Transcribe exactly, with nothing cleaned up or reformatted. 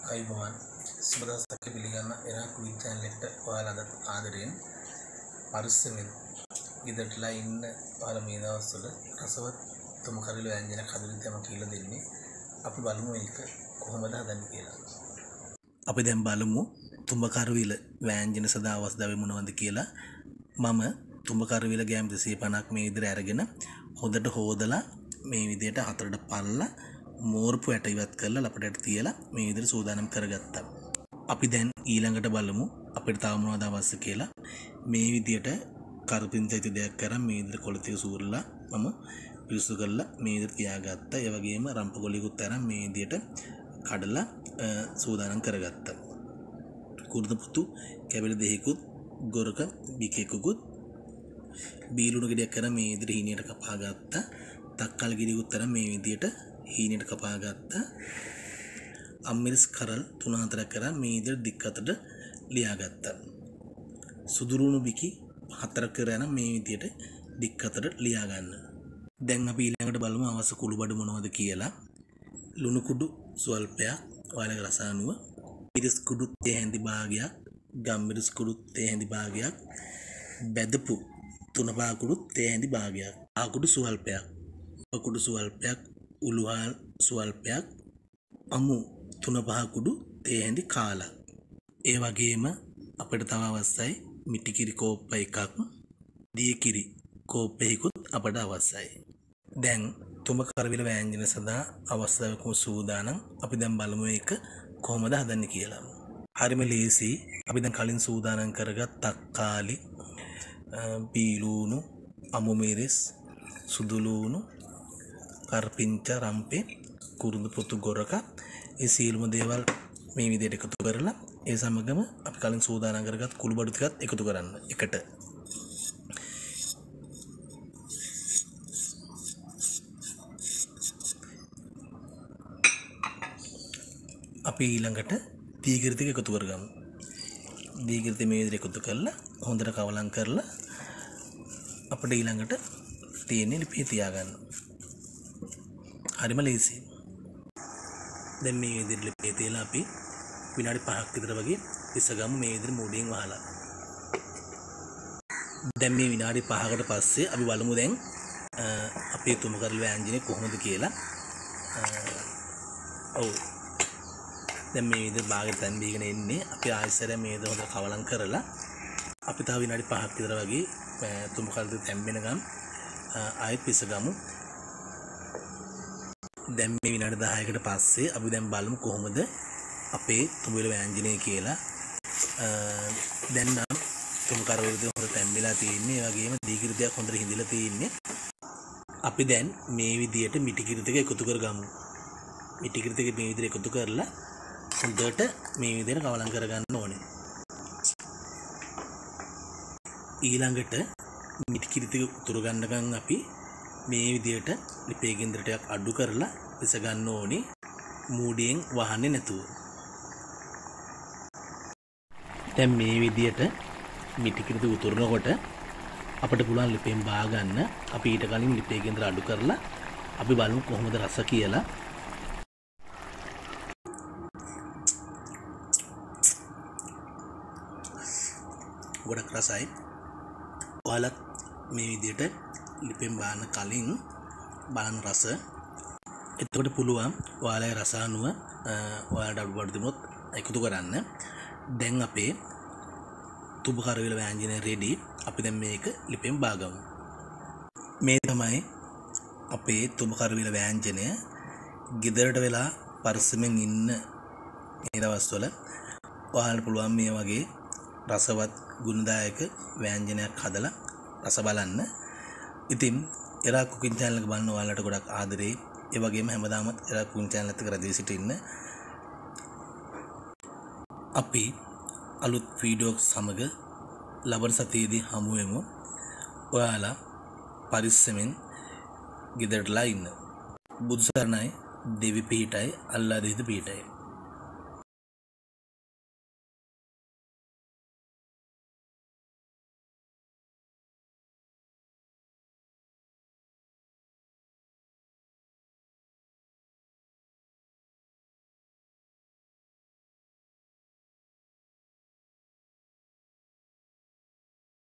අයිබෝන් සුබදසක පිළිගන්න එරා කුවින් channel එකට ඔයාලට ආදරයෙන් පරිස්සමෙන් ගෙදරටලා ඉන්න ඔයාලා මේ දවස්වල රසවත් තුම කරිල ව්‍යංජන කඳුලින් තමයි කියලා දෙන්නේ. අපි බලමු ඒක කොහොමද හදන්නේ කියලා. අපි දැන් බලමු තුඹ කරවිල ව්‍යංජන සදා අවස්ථාවේ මොනවද කියලා. මම තුඹ කරවිල ගෑම් දෙසිය පනහක් මේ විදිහට අරගෙන හොඳට හොදලා මේ විදිහට හතරට පල්ලා මෝරපු ඇට ඉවත් කරලා ලපටට තියලා මේ විදිහට සූදානම් කරගත්තා. අපි දැන් ඊළඟට බලමු අපිට තව මොනවද අවශ්‍ය කියලා. මේ විදිහට කරපින්චයිති දෙයක් කරන් මේ විදිහට කොළ ටික සූරලා මම පිරිසු කරලා මේ විදිහට තියාගත්තා. ඒ වගේම රම්ප කොළියකුත් අරන් මේ විදිහට කඩලා සූදානම් කරගත්තා. කුරුද පුතු කැබලි දෙකකුත් ගොරක බිකේකුත් බීලුණු ගෙඩියක් කරන් මේ විදිහට හීනියට කපා ගත්තා. තක්කල් ගෙඩියකුත් අරන් මේ විදිහට හීනෙට කපා ගත්තා. අම්මිරිස් කරල් තුන හතරක් කරන් මේ විදිහට දික් අතට ලියා ගත්තා. සුදුරුණු බිකි හතරක් කරගෙන මේ විදිහට දික් අතට ලියා ගන්න. දැන් අපි ඊළඟට බලමු අවශ්‍ය කුළු බඩු මොනවද කියලා. ලුණු කුඩු ස්වල්පයක් ඔයාලගේ රස අනුව, මිරිස් කුඩු තේ හැඳි භාගයක්, ගම්මිරිස් කුඩු තේ හැඳි භාගයක්, බෙදපු තුන පාකුඩු තේ හැඳි භාගයක්, ආකුඩු ස්වල්පයක්, අකුඩු ස්වල්පයක්, උළුහල් ස්වල්පයක්, අමු තුන පහ කුඩු තේ හැඳි කාලක්. ඒ වගේම අපිට තව අවශ්‍යයි මිටි කිරි කෝප්ප එකක්, දිය කිරි කෝප්ප එකකුත් අපට අවශ්‍යයි. දැන් තුඹ කරවිල ව්‍යංජන සඳහා අවශ්‍යකම් සූදානම්. අපි දැන් බලමු ඒක කොහොමද හදන්නේ කියලා. හරිම ලේසි. අපි දැන් කලින් සූදානම් කරගත් තක්කාලි, බීලුණු, අමු මිරිස්, සුදු ලුණු, කරපිංච, රම්පේ, කුරුඳු පොතු ගොරක, ඒ සියලුම දේවල් මේ විදිහට එකතු කරලා ඒ සමගම අපි කලින් සූදානම් කරගත් කුළු බඩු ටිකත් එකතු කරන්න එකට. අපි ඊළඟට දීගිරි ටික එකතු කරගමු. දීගිරි ටික මේ විදිහට එකතු කරලා හොඳට කවලම් කරලා අපිට ඊළඟට තියෙන්නේ ලිපිය තියාගන්න. හරිම ලේසි. දැන් මේ විදිහට ලිපිය තියලා අපි විනාඩි පහක් විතර වගේ ඉස්සගමු මේ විදිහට මූඩියෙන් වහලා. දැන් මේ විනාඩි පහකට පස්සේ අපි බලමු දැන් අපේ තුඹ කරවිල ව්‍යංජනේ කොහොමද කියලා. ඔව්. දැන් මේ විදිහට බාගෙට තැන් දීගෙන එන්නේ. අපි ආයෙසරයක් මේ විදිහට හොඳට කවලම් කරලා අපි තව විනාඩි පහක් විතර වගේ තුඹ කරවිල තැම්බෙනකම් ආයෙත් පිසගමු. දැන් මේ විනාඩි දහයකට පස්සේ අපි දැන් බලමු කොහොමද අපේ තුඹ කරවිල ව්‍යංජනය කියලා. දැන් නම් තුඹ කරවිල දෙක හොඳට තැම්බිලා තියෙන්නේ. ඒ වගේම දීගිරි දෙයක් හොඳට හිඳිලා තියෙන්නේ. අපි දැන් මේ විදිහට මිටි කිරි ටික එකතු කරගමු. මිටි කිරි ටික මේ විදිහට එකතු කරලා හොඳට මේ විදිහට කවලම් කරගන්න ඕනේ. ඊළඟට මිටි කිරි ටික උතුර ගන්නකම් අපි මේ විදිහට ලිපේ කේන්ද්‍ර ටිකක් අඩු කරලා පිස ගන්න ඕනේ, මූඩියෙන් වහන්නේ නැතුව. දැන් මේ විදිහට මිටි කිරි ටික උතුරනකොට අපිට පුළුවන් ලිපෙන් බා ගන්න. අපි ඊට කලින් ලිපේ කේන්ද්‍ර අඩු කරලා අපි බලමු කොහොමද රස කියලා. ගොඩක් රසයි. ඔයාලත් මේ විදිහට ලිපෙන් බාන කලින් බලන රස. එතකොට පුළුවන් ඔයාලගේ රස අනුව ඔයාලට අඩු බඩු දුනොත් එකතු කරන්න. දැන් අපේ තුඹ කරවිල ව්‍යංජනය රෙඩි. අපි දැන් මේක ලිපෙන් බාගමු. මේ තමයි අපේ තුඹ කරවිල ව්‍යංජනය. ගෙදරට වෙලා පරිස්සමෙන් ඉන්න මේ දවස්වල ඔයාලට පුළුවන් මේ වගේ රසවත් ගුණදායක ව්‍යංජනයක් හදලා රස බලන්න. ඉතින් එරා කුකින් channel එක බලන ඔයාලට ගොඩක් ආදරේ. ඒ වගේම හැමදාමත් එරා කුකින් channel එකත් එක්ක රැඳී සිටින්න. අපි අලුත් වීඩියෝ සමග ලබන සතියේදී හමු වෙමු. ඔයාලා පරිස්සමෙන් ගෙදරටලා ඉන්න. බුදු සරණයි. දෙවි පිහිටයි. අල්ලා දෙහිද පිහිටයි.